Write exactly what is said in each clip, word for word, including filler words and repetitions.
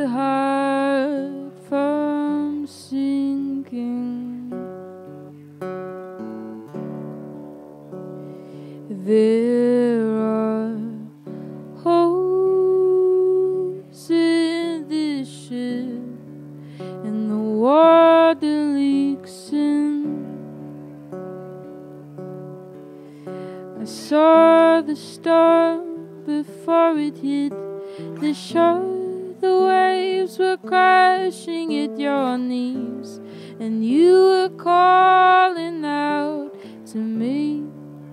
the heart from sinking. There are holes in this ship, and the water leaks in. I saw the storm before it hit the shore. The waves were crashing at your knees, and you were calling out to me.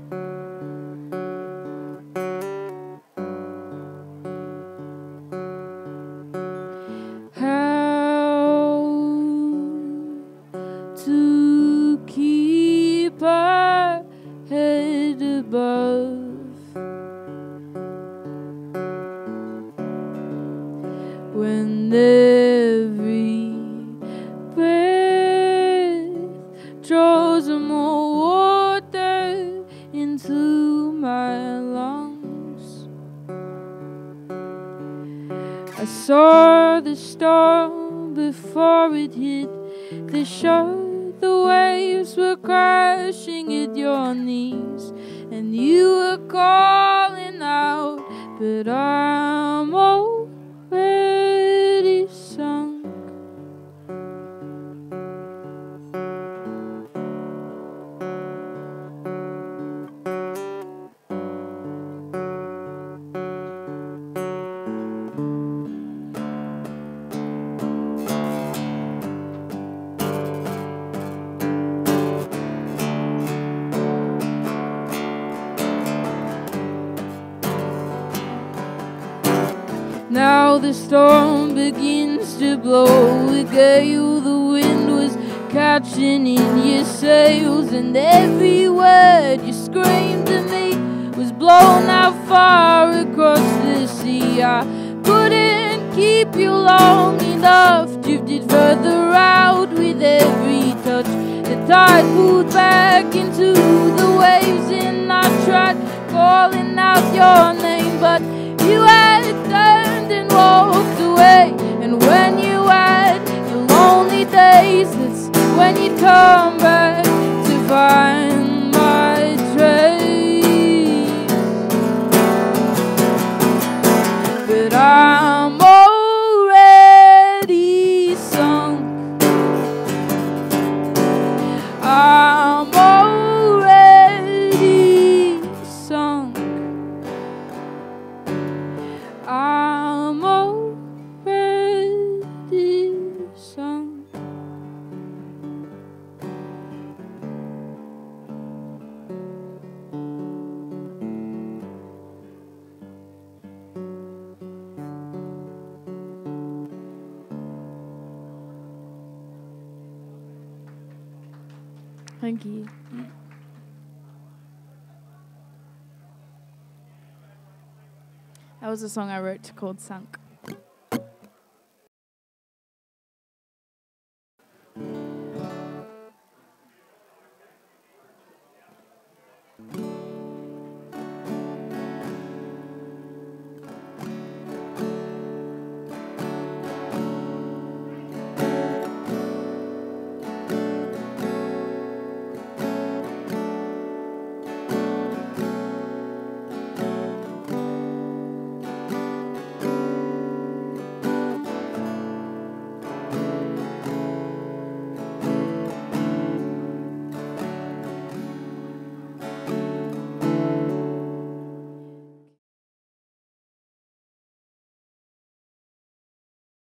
How to keep our head above when every breath draws more water into my lungs. I saw the storm before it hit the shore. The waves were crashing at your knees, and you were calling out, but I'm already sunk. Now the storm begins to blow. A gale, the wind was catching in your sails, and every word you screamed to me was blown out far across the sea. I couldn't keep you long enough, drifted further out with every touch. The tide pulled back into the waves, and I tried calling out your name, but you had turned and walked away. And when you had your lonely days, that's when you come back to find my trace. But I'm already sunk. I'm already sunk. I'm already sunk. Thank you. That was a song I wrote called Sunk.